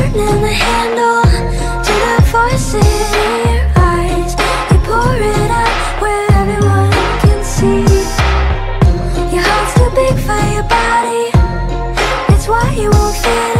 turning the handle to the faucet in your eyes. You pour it out where everyone can see. Your heart's too big for your body, it's why you won't fit